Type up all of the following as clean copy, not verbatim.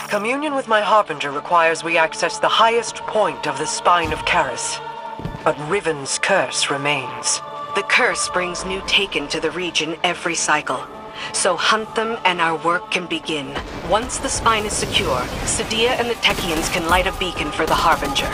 Communion with my Harbinger requires we access the highest point of the spine of Karis. But Riven's curse remains. The curse brings new Taken to the region every cycle. So hunt them and our work can begin. Once the spine is secure, Sadia and the Techians can light a beacon for the Harbinger.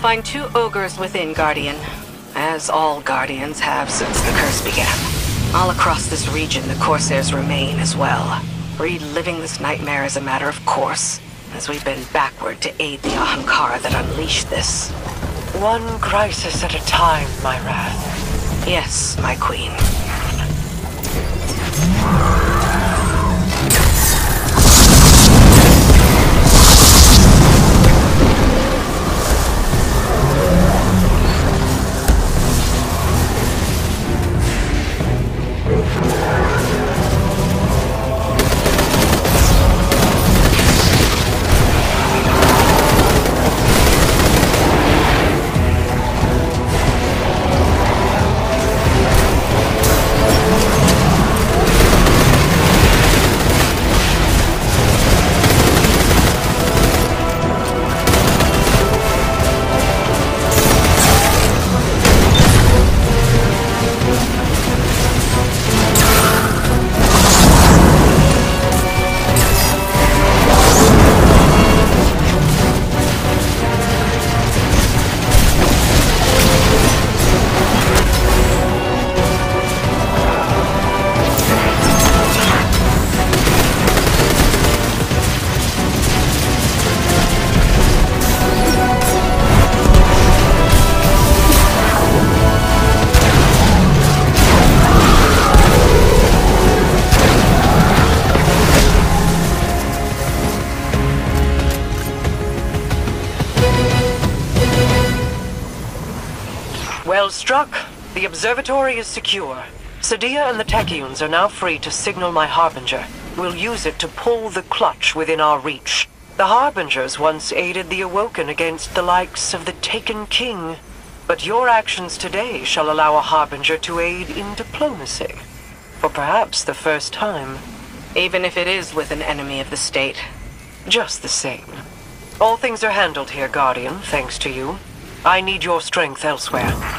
find 2 ogres within, Guardian. As all Guardians have since the curse began. All across this region, the Corsairs remain as well. Reliving this nightmare is a matter of course, as we bend backward to aid the Ahamkara that unleashed this. One crisis at a time, my wrath. Yes, my queen. Well struck. The observatory is secure. Sadia and the Techeuns are now free to signal my Harbinger. We'll use it to pull the clutch within our reach. The Harbingers once aided the Awoken against the likes of the Taken King. But your actions today shall allow a Harbinger to aid in diplomacy. For perhaps the first time. Even if it is with an enemy of the state. Just the same. All things are handled here, Guardian, thanks to you. I need your strength elsewhere.